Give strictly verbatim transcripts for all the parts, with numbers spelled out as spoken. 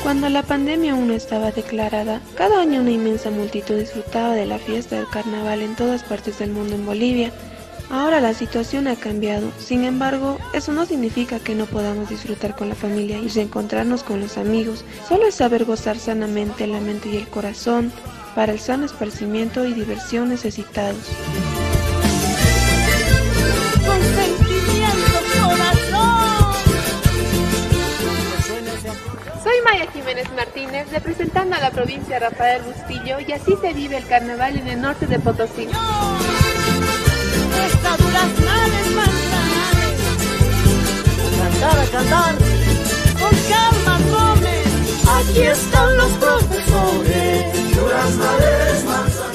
Cuando la pandemia aún no estaba declarada, cada año una inmensa multitud disfrutaba de la fiesta del carnaval en todas partes del mundo en Bolivia. Ahora la situación ha cambiado, sin embargo, eso no significa que no podamos disfrutar con la familia y reencontrarnos con los amigos. Solo es saber gozar sanamente la mente y el corazón para el sano esparcimiento y diversión necesitados. Con sentimiento, corazón. Soy Maya Jiménez Martínez, representando a la provincia Rafael Bustillo, y así se vive el carnaval en el norte de Potosí. Esta duraznales manzanares. Cantar a cantar, con calma tomen. Aquí están los profesores. Duraznales manzanares.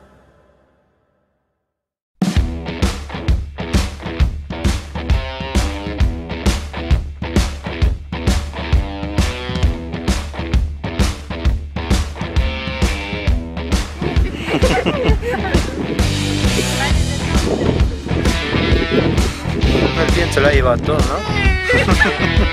El viento se lo ha llevado todo, ¿no?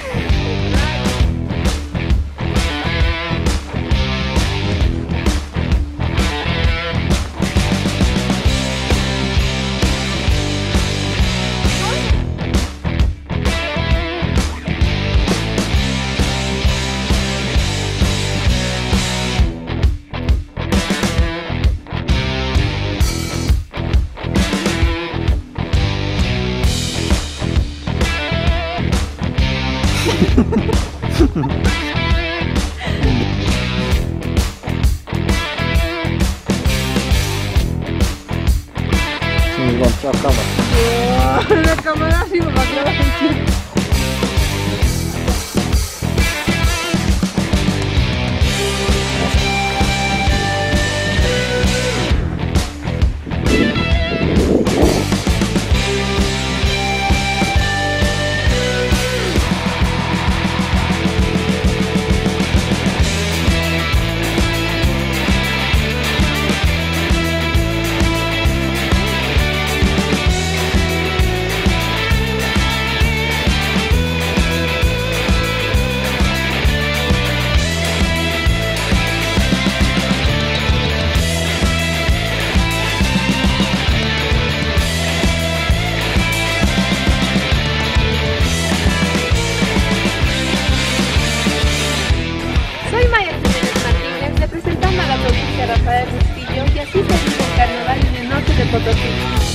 Sí, bueno, la cámara. Oh, la cámara sí me va a grabar. Soy Maya Jiménez Martínez, representando a la provincia Rafael Bustillo, y así se vive el carnaval en el norte de Potosí.